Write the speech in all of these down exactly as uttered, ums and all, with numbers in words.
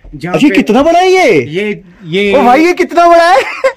अच्छा कितना बड़ा है ये ये ये ओ भाई ये कितना बड़ा है।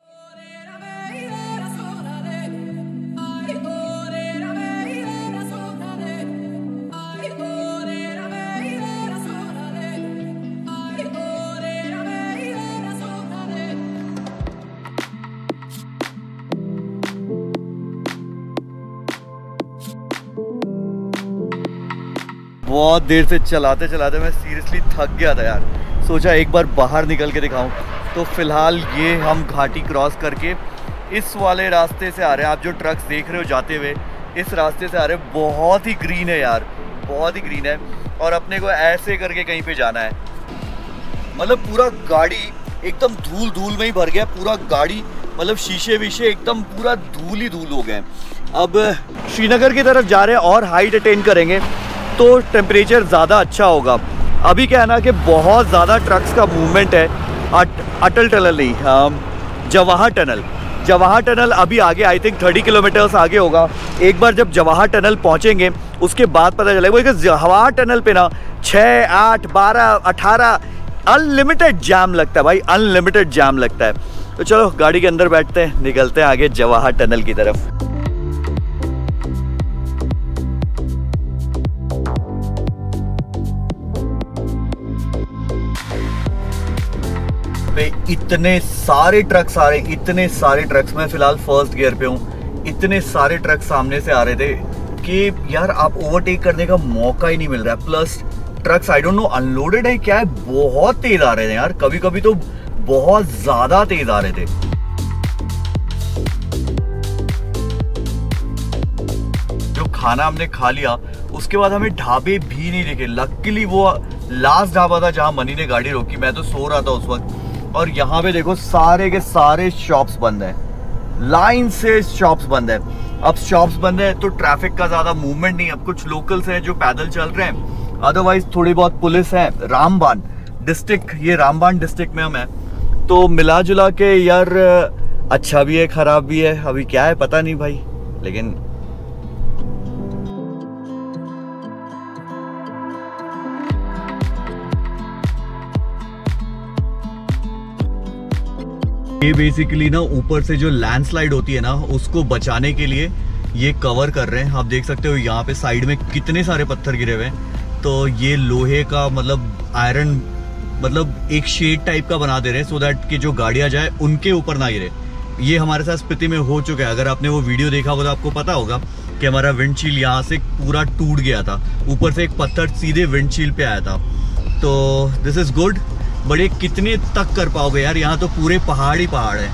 बहुत देर से चलाते चलाते मैं सीरियसली थक गया था यार। सोचा एक बार बाहर निकल के दिखाऊं। तो फिलहाल ये हम घाटी क्रॉस करके इस वाले रास्ते से आ रहे हैं। आप जो ट्रक्स देख रहे हो जाते हुए इस रास्ते से आ रहे हैं। बहुत ही ग्रीन है यार, बहुत ही ग्रीन है। और अपने को ऐसे करके कहीं पे जाना है। मतलब पूरा गाड़ी एकदम धूल धूल में ही भर गया पूरा गाड़ी। मतलब शीशे वीशे एकदम पूरा धूल ही धूल हो गए। अब श्रीनगर की तरफ जा रहे हैं और हाइट अटेन करेंगे तो टेम्परेचर ज़्यादा अच्छा होगा। अभी क्या है ना कि बहुत ज़्यादा ट्रक्स का मूवमेंट है। अट, अटल टनल नहीं, जवाहर टनल जवाहर टनल अभी आगे आई थिंक थर्टी किलोमीटर्स आगे होगा। एक बार जब जवाहर टनल पहुंचेंगे उसके बाद पता चलेगा कि जवाहर टनल पे ना छः आठ बारह अठारह अनलिमिटेड जाम लगता है भाई, अनलिमिटेड जाम लगता है। तो चलो गाड़ी के अंदर बैठते हैं, निकलते हैं आगे जवाहर टनल की तरफ। इतने सारे ट्रक्स आ रहे इतने सारे ट्रक्स मैं फिलहाल फर्स्ट गियर पे हूँ। इतने सारे ट्रक्स सामने से आ रहे थे कि यार आप ओवरटेक करने का मौका ही नहीं मिल रहा है। Plus trucks I don't know unloaded है क्या है, बहुत तेज आ रहे थे यार। कभी कभी तो बहुत ज्यादा तेज आ रहे थे। जो खाना हमने खा लिया उसके बाद हमें ढाबे भी नहीं दिखे। लकीली वो लास्ट ढाबा था जहां मनी ने गाड़ी रोकी। मैं तो सो रहा था उस वक्त। और यहाँ पे देखो सारे के सारे शॉप्स बंद है, लाइन से शॉप्स बंद है। अब शॉप्स बंद है तो ट्रैफिक का ज्यादा मूवमेंट नहीं। अब कुछ लोकल्स हैं जो पैदल चल रहे हैं, अदरवाइज थोड़ी बहुत पुलिस है। रामबान डिस्ट्रिक्ट, ये रामबान डिस्ट्रिक्ट में हम है। तो मिला जुला के यार अच्छा भी है खराब भी है। अभी क्या है पता नहीं भाई, लेकिन ये बेसिकली ना ऊपर से जो लैंडस्लाइड होती है ना उसको बचाने के लिए ये कवर कर रहे हैं। आप देख सकते हो यहाँ पे साइड में कितने सारे पत्थर गिरे हुए हैं। तो ये लोहे का मतलब आयरन मतलब एक शेड टाइप का बना दे रहे हैं सो दैट कि जो गाड़ियां जाए उनके ऊपर ना गिरे। ये हमारे साथ स्थिति में हो चुका है। अगर आपने वो वीडियो देखा होगा तो आपको पता होगा कि हमारा विंडशील्ड यहाँ से पूरा टूट गया था। ऊपर से एक पत्थर सीधे विंडशील्ड पे आया था। तो दिस इज गुड। बड़े कितने तक कर पाओगे यार, यहाँ तो पूरे पहाड़ ही पहाड़ है।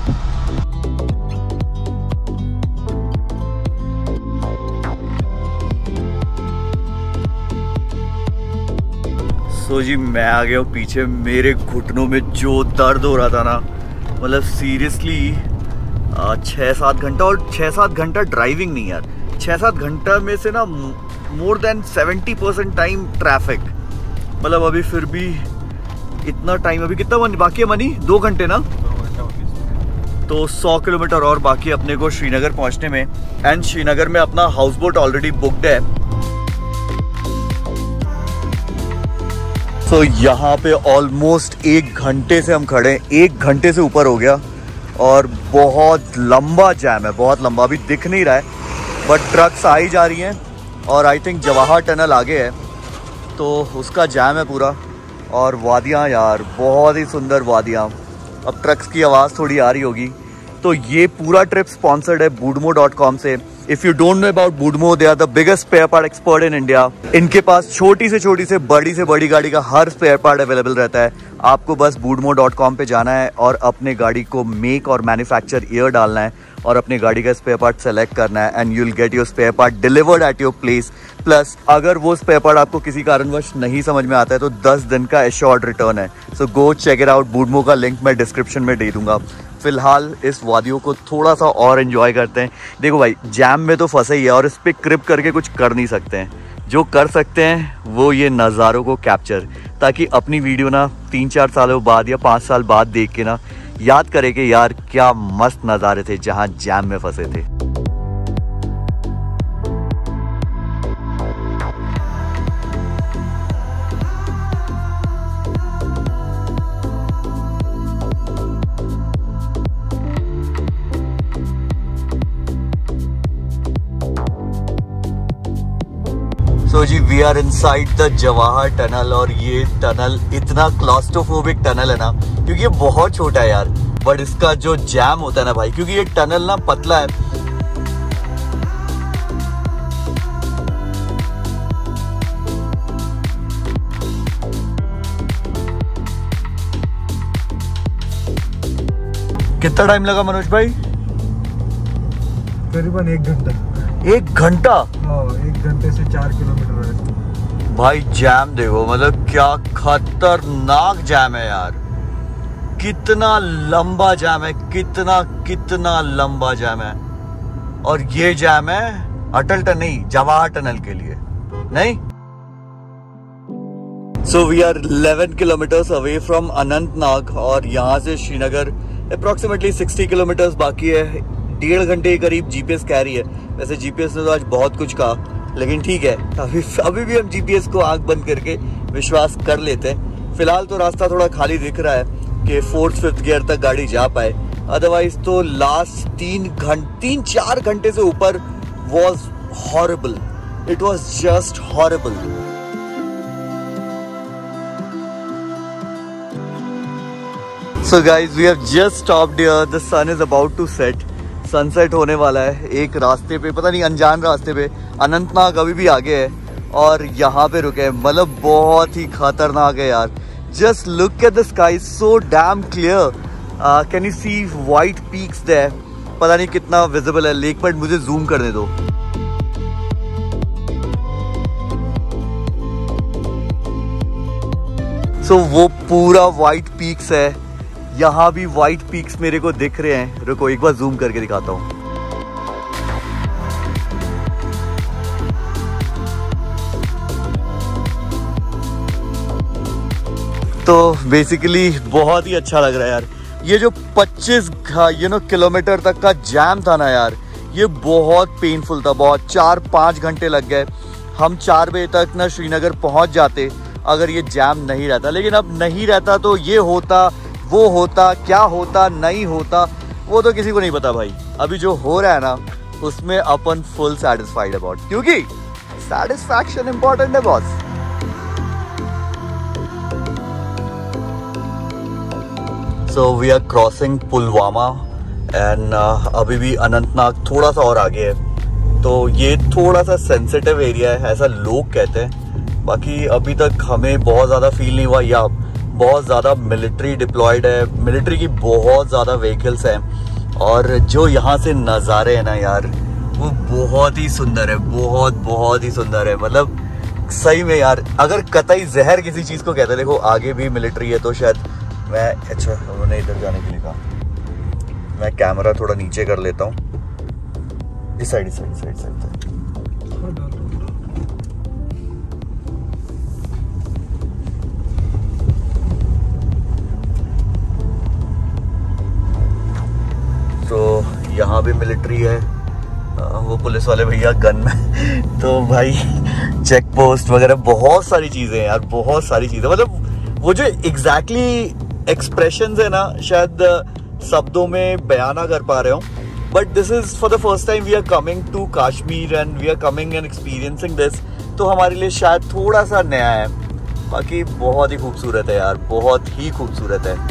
सो जी मैं आ गया हूँ पीछे। मेरे घुटनों में जो दर्द हो रहा था ना, मतलब सीरियसली छः सात घंटा और छः सात घंटा ड्राइविंग नहीं यार, छः सात घंटा में से ना more than seventy percent time traffic. मतलब अभी फिर भी इतना टाइम, अभी कितना मनी बाकी है मनी? दो घंटे ना, तो सौ किलोमीटर और बाकी अपने को श्रीनगर पहुंचने में। एंड श्रीनगर में अपना हाउस बोट ऑलरेडी बुक्ड है। तो यहाँ पे ऑलमोस्ट एक घंटे से हम खड़े हैं, एक घंटे से ऊपर हो गया और बहुत लंबा जैम है, बहुत लंबा। अभी दिख नहीं रहा है बट ट्रक्स आ ही जा रही हैं और आई थिंक जवाहर टनल आगे है तो उसका जैम है पूरा। और वादियाँ यार, बहुत ही सुंदर वादियाँ। अब ट्रक्स की आवाज़ थोड़ी आ रही होगी। तो ये पूरा ट्रिप स्पॉन्सर्ड है बूडमो डॉट कॉम से। If you don't know about Boodmo, they are the biggest spare part expert in India. इनके पास छोटी से छोटी से बड़ी से बड़ी गाड़ी का हर स्पेयर पार्ट अवेलेबल रहता है। आपको बस बूडमो डॉट कॉम पे जाना है और अपने गाड़ी को मेक और मैन्युफैक्चर ईयर डालना है और अपनी गाड़ी का स्पेयर पार्ट सेलेक्ट करना है and you will get your spare part delivered at your place. Plus अगर वो स्पेयर पार्ट आपको किसी कारणवश नहीं समझ में आता है तो दस दिन का एश्योर्ड रिटर्न है। So go check it out. Boodmo का लिंक मैं डिस्क्रिप्शन में दे दूंगा। फिलहाल इस वादियों को थोड़ा सा और एंजॉय करते हैं। देखो भाई जैम में तो फंसे ही है और इस पर क्रिप करके कुछ कर नहीं सकते हैं। जो कर सकते हैं वो ये नज़ारों को कैप्चर, ताकि अपनी वीडियो ना तीन चार सालों बाद या पाँच साल बाद देख के ना याद करे कि यार क्या मस्त नज़ारे थे जहाँ जैम में फंसे थे। We are inside the Jawahar tunnel और ये टनल इतना क्लॉस्ट्रोफोबिक टनल है ना, क्योंकि ये बहुत छोटा है यार, बट इसका जो जैम होता है ना भाई, क्योंकि ये टनल ना पतला है। कितना टाइम लगा मनोज भाई? करीबन एक घंटा। एक घंटा? हाँ, एक घंटे से चार किलोमीटर है भाई। जैम देखो, मतलब क्या खतरनाक जैम है यार, कितना लंबा जैम है, कितना कितना लंबा जैम है। और ये जैम है अटल टनल नहीं, जवाहर टनल के लिए नहीं। So we are eleven kilometres away from Anantnag और यहाँ से श्रीनगर अप्रोक्सीमेटली सिक्सटी किलोमीटर्स बाकी है। डेढ़ घंटे के करीब जीपीएस कह रही है। वैसे जीपीएस ने तो आज बहुत कुछ कहा, लेकिन ठीक है, अभी अभी भी हम जीपीएस को आंख बंद करके विश्वास कर लेते हैं। फिलहाल तो रास्ता थोड़ा खाली दिख रहा है कि फोर्थ फिफ्थ गियर तक गाड़ी जा पाए, अदरवाइज तो लास्ट तीन घंटे तीन चार घंटे से ऊपर was horrible. It was just horrible. So guys, we have just stopped here. The sun is about to set. Sunset होने वाला है एक रास्ते पे, पता नहीं अनजान रास्ते पे। अनंतनाग अभी भी आगे है और यहाँ पे रुके हैं। मतलब बहुत ही खतरनाक है यार। Just look at the sky, so damn clear. Can you see white peaks there? पता नहीं कितना विजिबल है, लेक बट मुझे जूम करने दो। सो so, वो पूरा वाइट पीक्स है, यहाँ भी व्हाइट पीक्स मेरे को दिख रहे हैं। रुको एक बार जूम करके दिखाता हूँ। तो बेसिकली बहुत ही अच्छा लग रहा है यार। ये जो पच्चीस यू नो किलोमीटर तक का जैम था ना यार, ये बहुत पेनफुल था, बहुत। चार पाँच घंटे लग गए। हम चार बजे तक ना श्रीनगर पहुँच जाते अगर ये जैम नहीं रहता, लेकिन अब नहीं रहता तो ये होता, वो होता, क्या होता, नहीं होता, वो तो किसी को नहीं पता भाई। अभी जो हो रहा है ना, उसमें अपन फुल सेटिस्फाइड अबाउट, क्योंकि सेटिस्फैक्शन इंपॉर्टेंट है boss. So we are crossing Pulwama and अभी भी अनंतनाग थोड़ा सा और आगे है। तो ये थोड़ा सा सेंसिटिव एरिया है, ऐसा लोग कहते हैं। बाकी अभी तक हमें बहुत ज़्यादा फील नहीं हुआ। या बहुत ज़्यादा मिलिट्री डिप्लॉयड है, मिलिट्री की बहुत ज़्यादा व्हीकल्स हैं। और जो यहाँ से नज़ारे हैं ना यार, वो बहुत ही सुंदर है, बहुत बहुत ही सुंदर है। मतलब सही में यार, अगर कतई जहर किसी चीज़ को कहते हैं, देखो आगे भी मिलिट्री है तो शायद मैं, अच्छा उन्होंने इधर जाने के लिए कहा, मैं कैमरा थोड़ा नीचे कर लेता हूँ। इस साइड इस साइड साइड साइड तो यहाँ भी मिलिट्री है। वो पुलिस वाले भैया गन में तो भाई चेक पोस्ट वगैरह बहुत सारी चीज़ें हैं यार, बहुत सारी चीज़ें। मतलब वो जो एग्जैक्टली एक्सप्रेशंस है ना, शायद शब्दों में बयान ना कर पा रहे हो, but this is for the first time we are coming to Kashmir and we are coming and experiencing this. तो हमारे लिए शायद थोड़ा सा नया है, बाकी बहुत ही खूबसूरत है यार, बहुत ही खूबसूरत है।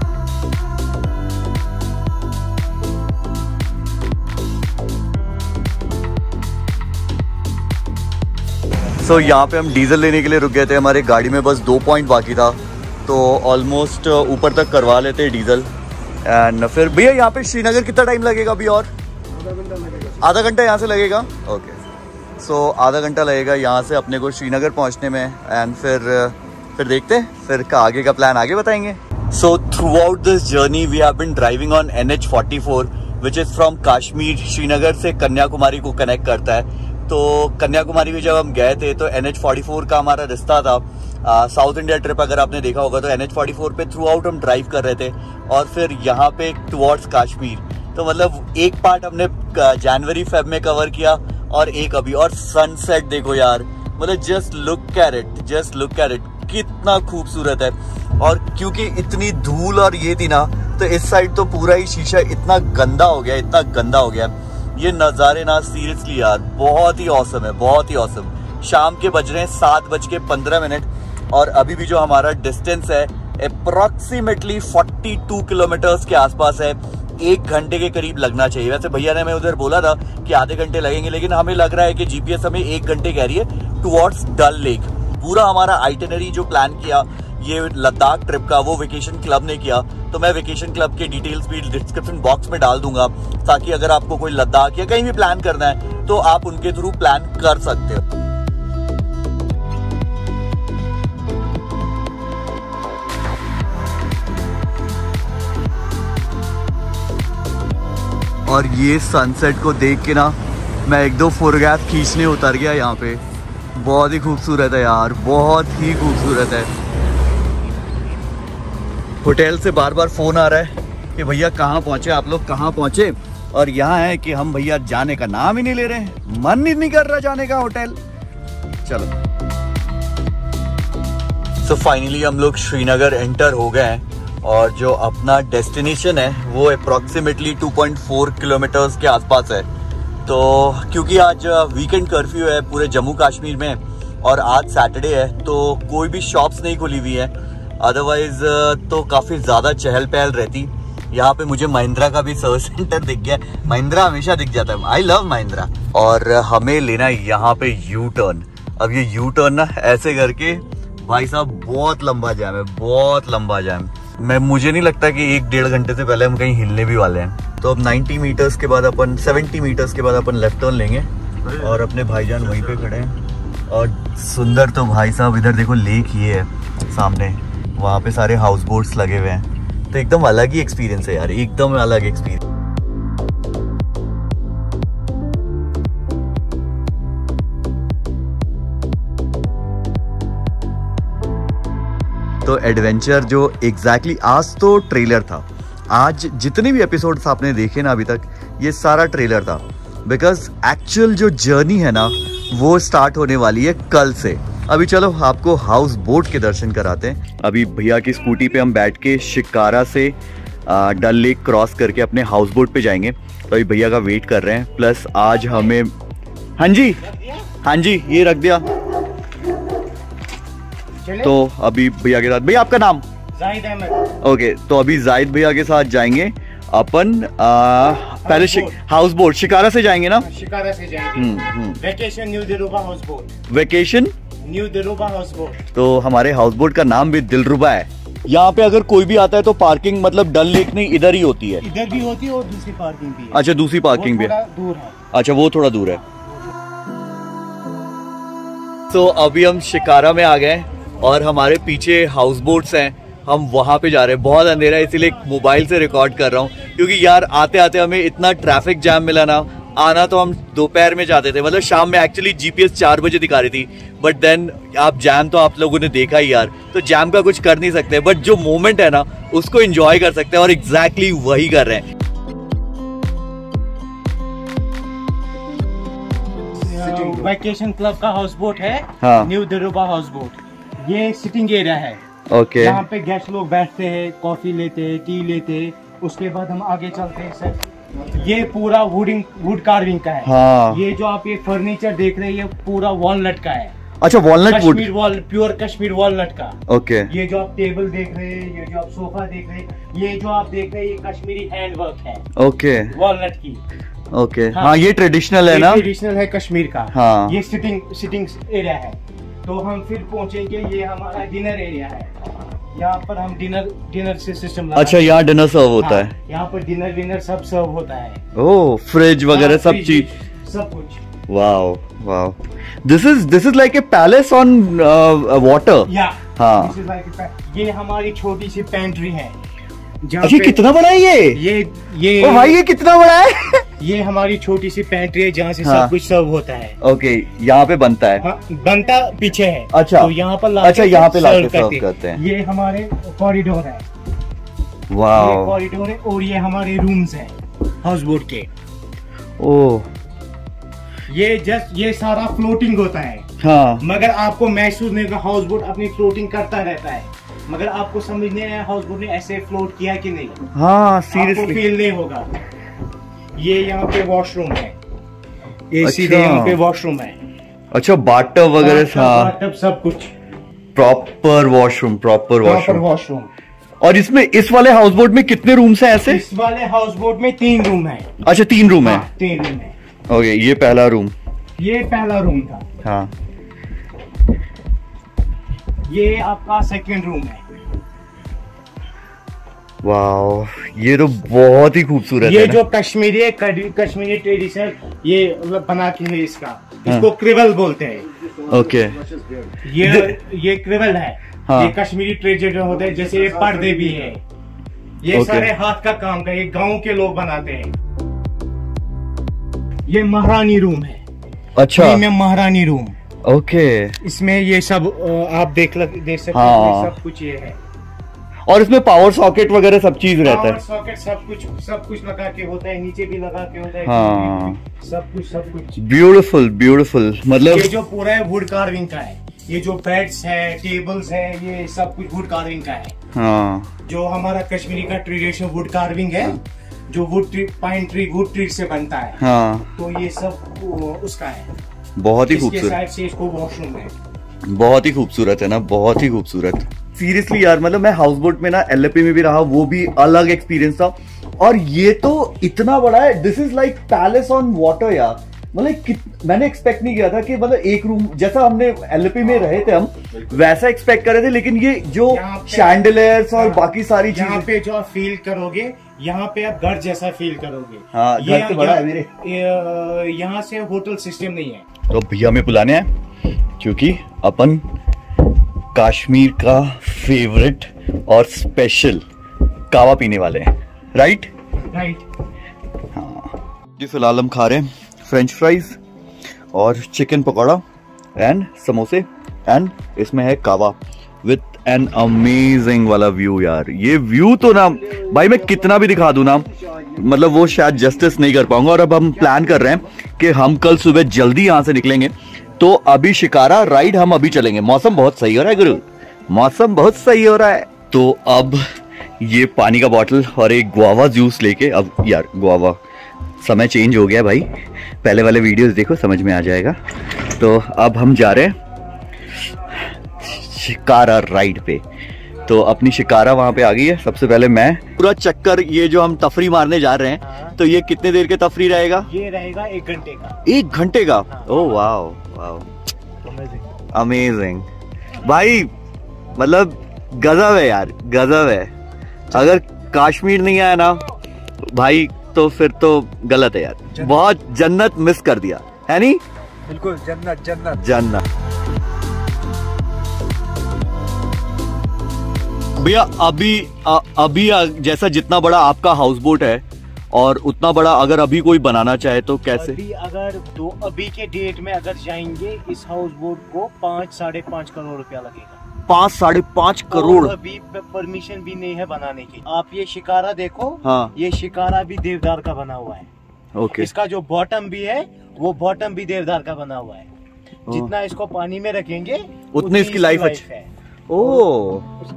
सो so, यहाँ पे हम डीजल लेने के लिए रुक गए थे। हमारे गाड़ी में बस दो पॉइंट बाकी था, तो ऑलमोस्ट ऊपर तक करवा लेते हैं डीजल। एंड फिर भैया यहाँ पे श्रीनगर कितना टाइम लगेगा अभी? और आधा घंटा लगेगा। आधा घंटा यहाँ से लगेगा? ओके, सो आधा घंटा लगेगा यहाँ से अपने को श्रीनगर पहुँचने में। एंड फिर फिर देखते हैं, फिर का आगे का प्लान आगे बताएंगे। So throughout this journey we have been driving on N H forty four which is from Kashmir. Srinagar से कन्याकुमारी को कनेक्ट करता है। तो कन्याकुमारी में जब हम गए थे तो एन एच फोर्टी फोर का हमारा रिश्ता था। साउथ इंडिया ट्रिप अगर आपने देखा होगा तो एन एच फोर्टी फोर पे थ्रू आउट हम ड्राइव कर रहे थे और फिर यहाँ पे टुवर्ड्स कश्मीर। तो मतलब एक पार्ट हमने जनवरी फेब में कवर किया और एक अभी। और सनसेट देखो यार, मतलब just look at it, just look at it, कितना खूबसूरत है। और क्योंकि इतनी धूल और ये थी ना, तो इस साइड तो पूरा ही शीशा इतना गंदा हो गया, इतना गंदा हो गया। ये नज़ारे ना सीरियसली यार बहुत ही औसम है, बहुत ही औसम। शाम के बज रहे हैं सात बज के पंद्रह मिनट और अभी भी जो हमारा डिस्टेंस है अप्रोक्सीमेटली बयालीस किलोमीटर्स के आसपास है। एक घंटे के करीब लगना चाहिए। वैसे भैया ने हमें उधर बोला था कि आधे घंटे लगेंगे, लेकिन हमें लग रहा है कि जीपीएस हमें एक घंटे कह रही है टुवर्ड्स डल लेक। पूरा हमारा आइटिनरी जो प्लान किया ये लद्दाख ट्रिप का, वो वेकेशन क्लब ने किया। तो मैं वेकेशन क्लब के डिटेल्स भी डिस्क्रिप्शन बॉक्स में डाल दूंगा, ताकि अगर आपको कोई लद्दाख या कहीं भी प्लान करना है तो आप उनके थ्रू प्लान कर सकते हो। और ये सनसेट को देख के ना मैं एक दो फोटोग्राफ खींचने उतर गया यहाँ पे। बहुत ही खूबसूरत है यार, बहुत ही खूबसूरत है। होटल से बार बार फोन आ रहा है कि भैया कहाँ पहुँचे आप लोग, कहाँ पहुँचे। और यहाँ है कि हम भैया जाने का नाम ही नहीं ले रहे हैं, मन ही नहीं कर रहा जाने का होटल। चलो सो फाइनली हम लोग श्रीनगर एंटर हो गए हैं और जो अपना डेस्टिनेशन है वो approximately two point four kilometres के आसपास है। तो क्योंकि आज वीकेंड कर्फ्यू है पूरे जम्मू कश्मीर में और आज सैटरडे है तो कोई भी शॉप्स नहीं खुली हुई है, अदरवाइज तो काफ़ी ज़्यादा चहल पहल रहती। यहाँ पे मुझे महिंद्रा का भी सर्विस सेंटर दिख गया। महिंद्रा हमेशा दिख जाता है, आई लव महिंद्रा। और हमें लेना है यहाँ पे यू टर्न। अब ये यू टर्न ना ऐसे करके भाई साहब बहुत लंबा जाम है, बहुत लंबा जाम। मैं मुझे नहीं लगता कि एक डेढ़ घंटे से पहले हम कहीं हिलने भी वाले हैं। तो अब नब्बे मीटर्स के बाद अपन सत्तर मीटर्स के बाद अपन लेफ्ट टर्न लेंगे और अपने भाईजान वहीं पे खड़े हैं। और सुंदर तो भाई साहब इधर देखो लेक ये है सामने, वहाँ पे सारे हाउस बोट्स लगे हुए हैं। तो एकदम अलग ही एक्सपीरियंस है यार, एकदम अलग एक्सपीरियंस। तो एडवेंचर जो एग्जैक्टली exactly आज तो ट्रेलर था, आज जितने भी एपिसोड्स आपने देखे ना अभी तक ये सारा ट्रेलर था, बिकॉज एक्चुअल जो जर्नी है ना वो स्टार्ट होने वाली है कल से। अभी चलो आपको हाउस बोट के दर्शन कराते हैं। अभी भैया की स्कूटी पे हम बैठ के शिकारा से डल लेक क्रॉस करके अपने हाउस बोट पे जाएंगे। तो अभी भैया का वेट कर रहे हैं। प्लस आज हमें हाँ जी हाँ जी ये रख दिया। तो अभी भैया के साथ, भैया आपका नाम? जाहिद अहमद। ओके, तो अभी जाहिद भैया के साथ जाएंगे अपन आ, पहले हाउस बोट शिकारा से जाएंगे ना? शिकारा से जाएंगे। Vacation new Dilruba houseboat. Vacation new Dilruba houseboat. तो हमारे हाउस बोट का नाम भी दिलरुबा है। यहाँ पे अगर कोई भी आता है तो पार्किंग मतलब डल लेक नहीं इधर ही होती है? इधर भी होती है और दूसरी पार्किंग भी है। अच्छा दूसरी पार्किंग भी है, दूर है। अच्छा वो थोड़ा दूर है। तो अभी हम शिकारा में आ गए और हमारे पीछे हाउस बोट्स हैं, हम वहां पे जा रहे हैं। बहुत अंधेरा है इसीलिए मोबाइल से रिकॉर्ड कर रहा हूँ, क्योंकि यार आते आते हमें इतना ट्रैफिक जैम मिला ना। आना तो हम दोपहर में जाते थे, मतलब शाम में। एक्चुअली जीपीएस चार बजे दिखा रही थी, बट देन आप जैम तो आप लोगों ने देखा ही यार, तो जैम का कुछ कर नहीं सकते, बट जो मोमेंट है ना उसको एंजॉय कर सकते हैं और एग्जैक्टली वही कर रहे हैं। वेकेशन क्लब का हाउस बोट है, हाँ। New Dilruba houseboat. ये सिटिंग एरिया है। Okay okay. यहाँ पे गेस्ट लोग बैठते हैं, कॉफी लेते हैं, टी लेते हैं। उसके बाद हम आगे चलते हैं सर। ये पूरा वुडिंग वुड कार्विंग का है। हाँ। ये जो आप ये फर्नीचर देख रहे हैं ये पूरा वॉलनट का है। अच्छा walnut wood, Kashmir wall, pure Kashmir walnut का। Okay okay. ये जो आप टेबल देख रहे हैं, ये जो आप सोफा देख रहे हैं, ये जो आप देख रहे हैं ये कश्मीरी हैंडवर्क है। Okay okay. वॉलनट की। Okay okay. हाँ, हाँ ये ट्रेडिशनल है ना? ट्रेडिशनल है कश्मीर का। हाँ। ये सिटिंग सिटिंग एरिया है। तो हम फिर पहुंचेंगे, ये हमारा डिनर एरिया है। यहाँ पर हम डिनर डिनर से सिस्टम। अच्छा यहाँ डिनर सर्व होता हाँ, है? यहाँ पर डिनर विनर सब सर्व होता है। ओह फ्रिज वगैरह सब चीज, सब कुछ। Wow wow, this is this is like a palace on water. Yeah हाँ, ये हमारी छोटी सी पेंट्री है। अच्छा कितना बड़ा है ये? ये ये ओ भाई ये कितना बड़ा है? ये हमारी छोटी सी पेंट्री है जहाँ से हाँ। सब कुछ सर्व होता है। ओके, यहाँ पे बनता है? हाँ, बनता पीछे है। अच्छा, तो यहाँ पर अच्छा यहाँ पे लाके सर्व करते हैं। ये हमारे कॉरिडोर है। वाह, ये कॉरिडोर है और ये हमारे रूम्स हैं हाउस बोट के। ओह, ये जस्ट ये सारा फ्लोटिंग होता है। हाँ। मगर आपको महसूस नहीं होगा, हाउस बोट अपनी फ्लोटिंग करता रहता है, मगर आपको समझ नहीं आया हाउस बोट ने ऐसे फ्लोट किया कि नहीं। हाँ सीरियसली फील नहीं होगा। ये यहाँ पे वॉशरूम है, ये अच्छा। सीधे यहाँ पे वॉशरूम है। अच्छा बाथटब वगैरह, हाँ बाथटब सब कुछ, proper washroom, proper proper washroom. Washroom. और इसमें इस वाले हाउस बोट में कितने रूम्स हैं ऐसे? इस वाले हाउस बोट में तीन रूम है। अच्छा तीन रूम है। हाँ, तीन रूम है। ओके, ये पहला रूम, ये पहला रूम था। हाँ ये आपका सेकंड रूम है। वाओ, ये तो बहुत ही खूबसूरत ये है ना? जो कश्मीरी है, कश्मीरी ट्रेडिशनल ये बना के है इसका, इसको क्रिवल बोलते हैं। ओके, ये ये क्रिवल है। हाँ। ये कश्मीरी ट्रेडिशनल होते हैं, जैसे ये पर्दे भी है, ये Okay. सारे हाथ का काम का, ये गांव के लोग बनाते हैं। ये महारानी रूम है। अच्छा, में महारानी रूम। ओके। इसमें ये सब अ, आप देख लग, देख सकते हाँ। हैं, ये सब कुछ ये है। और इसमें पावर सॉकेट वगैरह सब चीज रहता पावर है। सॉकेट सब कुछ सब कुछ लगा के होता है, नीचे भी लगा के होता है। हाँ। सब कुछ सब कुछ ब्यूटीफुल ब्यूटीफुल, मतलब ये जो पूरा है वुड कार्विंग का है। ये जो बेड्स है, टेबल्स है, ये सब कुछ वुड कार्विंग का है। हाँ जो हमारा कश्मीरी का ट्रेडिशनल वुड कार्विंग है, जो wood tree, pine tree, wood tree से बनता है। हाँ, तो ये सब वो, उसका है। बहुत ही इसके खूबसूरत, साइड से इसको वॉशरूम है। बहुत ही खूबसूरत है ना, बहुत ही खूबसूरत। सीरियसली यार, मतलब मैं हाउस बोट में ना एलएपी में भी रहा, वो भी अलग एक्सपीरियंस था। और ये तो इतना बड़ा है, this is like palace on water यार। मतलब मैंने एक्सपेक्ट नहीं किया था कि मतलब एक रूम जैसा हमने एलएपी में रहे थे हम वैसा एक्सपेक्ट कर रहे थे, लेकिन ये जो शैंडलियर्स और बाकी सारी चीजें यहाँ पे जो आप फील करोगे, यहाँ पे आप घर जैसा फील करोगे। हाँ, ये घर तो बड़ा है मेरे। यहाँ से होटल सिस्टम नहीं है। तो भैया हमें बुलाने आए क्योंकि अपन कश्मीर का फेवरेट और स्पेशल कावा पीने वाले हैं, राइट राइट। हाँ जी, फिलहाल हम खा रहे हैं फ्रेंच फ्राइज और चिकन पकौड़ा एंड समोसे, एंड इसमें है कावा विथ एन अमेजिंग वाला व्यू। यार ये व्यू तो ना भाई मैं कितना भी दिखा दूं ना, मतलब वो शायद जस्टिस नहीं कर पाऊंगा। और अब हम प्लान कर रहे हैं कि हम कल सुबह जल्दी यहां से निकलेंगे, तो अभी शिकारा राइड हम अभी चलेंगे। मौसम बहुत सही हो रहा है गुरु, मौसम बहुत सही हो रहा है। तो अब ये पानी का बॉटल और एक गुआवा जूस लेके, अब यार गुआवा समय चेंज हो गया भाई, पहले वाले वीडियोस देखो समझ में आ जाएगा। तो अब हम जा रहे हैं शिकारा राइड पे। तो अपनी शिकारा वहां पे आ गई है। सबसे पहले मैं पूरा चक्कर, ये जो हम तफरी मारने जा रहे हैं, तो ये कितने देर के तफरी रहेगा? ये रहेगा एक घंटे का। एक घंटे का? ओह वाओ वाओ, अमेजिंग भाई, मतलब गजब है यार, गजब है। अगर कश्मीर नहीं आया ना भाई तो फिर तो गलत है यार, बहुत जन्नत मिस कर दिया है नहीं? बिल्कुल जन्नत जन्नत जन्नत। भैया अभी आ, अभी आ, जैसा जितना बड़ा आपका हाउस बोट है और उतना बड़ा अगर अभी कोई बनाना चाहे तो कैसे? अभी अगर तो अभी के डेट में अगर जाएंगे इस हाउस बोट को पाँच साढ़े पाँच करोड़ रुपया लगेगा। पाँच साढ़े पाँच करोड़? अभी परमिशन भी नहीं है बनाने की। आप ये शिकारा देखो, हाँ, ये शिकारा भी देवदार का बना हुआ है। ओके। इसका जो बॉटम भी है वो बॉटम भी देवदार का बना हुआ है। जितना इसको पानी में रखेंगे उतनी इसकी लाइफ अच्छी है। ओह,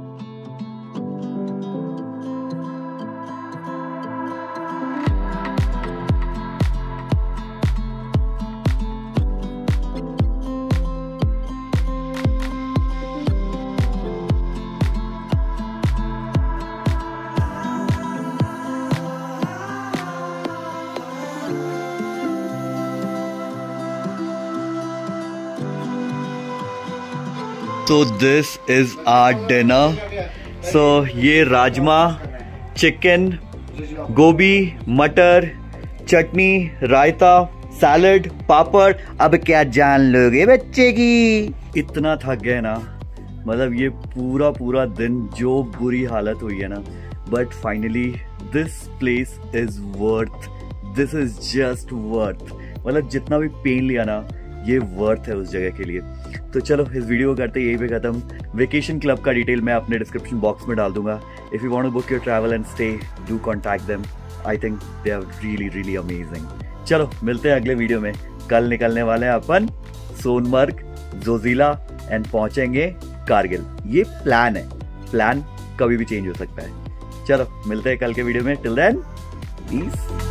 तो this is our dinner. So ये राजमा, चिकन, गोभी, मटर, चटनी, रायता, सैलड, पापड़। अब क्या जान लोगे बच्चे की? इतना थक गए ना, मतलब ये पूरा पूरा दिन जो बुरी हालत हुई है ना, but finally this place is worth, this is just worth. मतलब जितना भी पेन लिया ना, ये वर्थ है उस जगह के लिए। तो चलो इस वीडियो को करते यही पे खत्म। वेकेशन क्लब का डिटेल मैं अपने डिस्क्रिप्शन बॉक्स में डाल दूंगा। If you want to book your travel and stay, do contact them. I think they are really really amazing. चलो मिलते हैं अगले वीडियो में। कल निकलने वाले हैं अपन सोनमर्ग, जोजिला एंड पहुंचेंगे कारगिल। ये प्लान है, प्लान कभी भी चेंज हो सकता है। चलो मिलते हैं कल के वीडियो में। Till then piece.